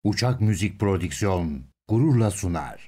Uçak Müzik Prodüksiyon gururla sunar.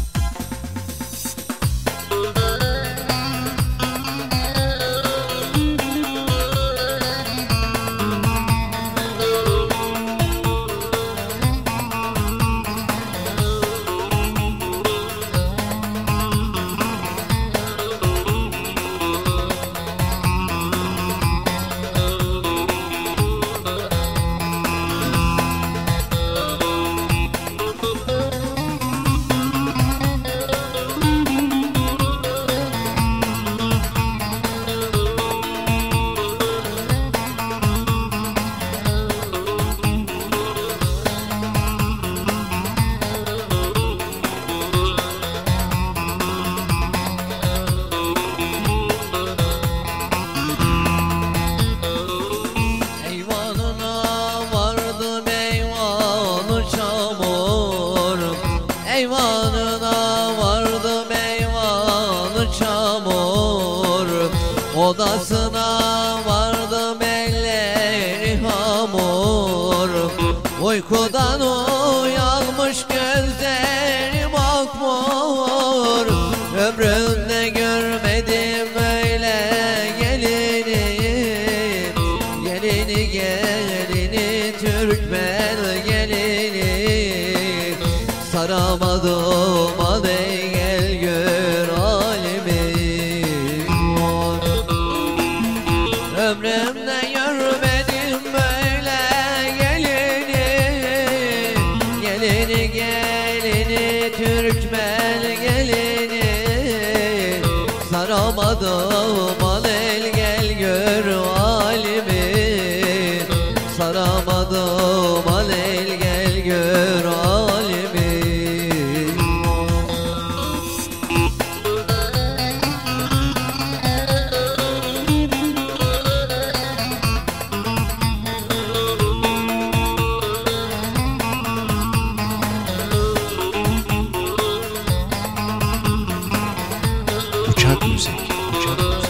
Eyvanına vardım eyvanı çamur, odasına vardım elleri hamur. Uykudan uyanmış gözlerim akmur, ömrümde görmedim böyle gelini. Gelini gelini Türkmen gelini, saramadım hadi gel gör halimi. Ömrümde görmedim böyle gelini. Gelini gelini Türkmen gelini, saramadım hadi gel gör halimi. Saramadım hadi gel gör halimi. Uçak Müzik, Uçak Müzik.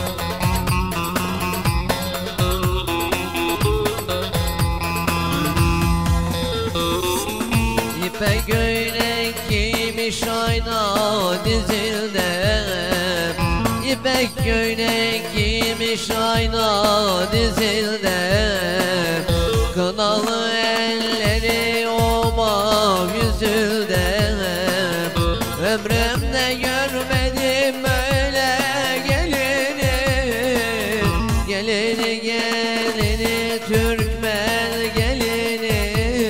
İpek göylek giymiş ayna dizilde, İpek göylek giymiş ayna dizilde. Kınalı elleri oma yüzülde, ömrümde görmedim böyle gelini. Gelini gelini Türkmen gelini,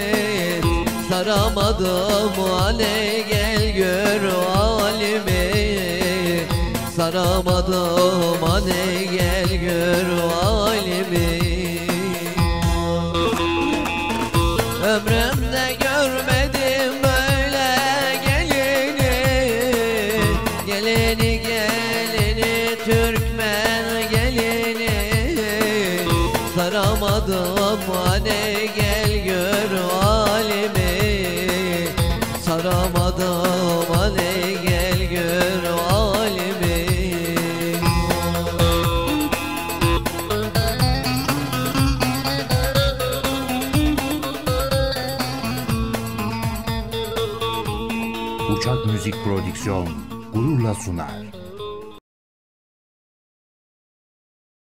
saramadım hadi gel gör halimi. Saramadım hadi gel gör halimi. Ömrümde görmedim böyle gelini. Gelini gelini Türkmen gelini, saramadım hadi gel gör halimi. Saramadım hadi gel gör halimi. Uçak Müzik Prodüksiyon gururla sunar.